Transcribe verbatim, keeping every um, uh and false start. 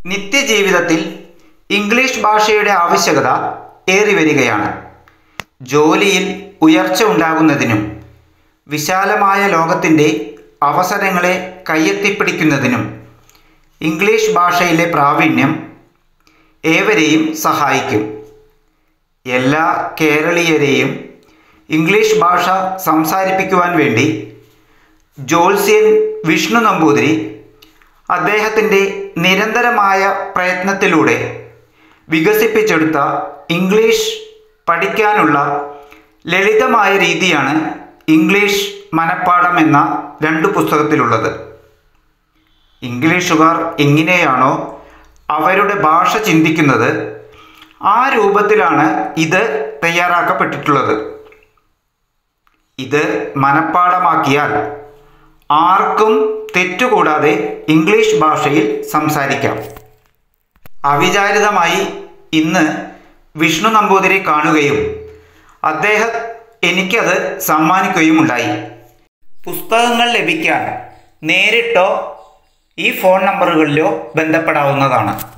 നിത്യജീവിതത്തിൽ ഇംഗ്ലീഷ് ഭാഷയുടെ ആവശ്യകത ഏറിവരികയാണ്. ജോലിയിൽ ഉയർച്ച ഉണ്ടാകുന്നതിനും വിശാലമായ ലോകത്തിൻ്റെ അവസരങ്ങളെ കയ്യെത്തിപ്പിടിക്കുന്നതിനും ഇംഗ്ലീഷ് ഭാഷയിലെ പ്രാവീണ്യം ഏവരെയും സഹായിക്കും. എല്ലാ കേരളീയരെയും ഇംഗ്ലീഷ് ഭാഷ സംസാരിപ്പിക്കുവാൻ വേണ്ടി ജ്യോത്സ്യൻ വിഷ്ണു നമ്പൂതിരി അദ്ദേഹത്തിൻ്റെ നിരന്തരമായ പ്രയത്നത്തിലൂടെ വികസിപ്പിച്ചെടുത്ത ഇംഗ്ലീഷ് പഠിക്കാനുള്ള ലളിതമായ രീതിയാണ് ഇംഗ്ലീഷ് മനഃപ്പാഠം എന്ന രണ്ട് പുസ്തകത്തിലുള്ളത്. ഇംഗ്ലീഷുകാർ എങ്ങനെയാണോ അവരുടെ ഭാഷ ചിന്തിക്കുന്നത് ആ രൂപത്തിലാണ് ഇത് തയ്യാറാക്കപ്പെട്ടിട്ടുള്ളത്. ഇത് മനഃപ്പാഠമാക്കിയാൽ ആർക്കും തെറ്റുകൂടാതെ ഇംഗ്ലീഷ് ഭാഷയിൽ സംസാരിക്കാം. അവിചാരിതമായി ഇന്ന് വിഷ്ണു നമ്പൂതിരി കാണുകയും അദ്ദേഹം എനിക്കത് സമ്മാനിക്കുകയുമുണ്ടായി. പുസ്തകങ്ങൾ ലഭിക്കാൻ നേരിട്ടോ ഈ ഫോൺ നമ്പറുകളിലോ ബന്ധപ്പെടാവുന്നതാണ്.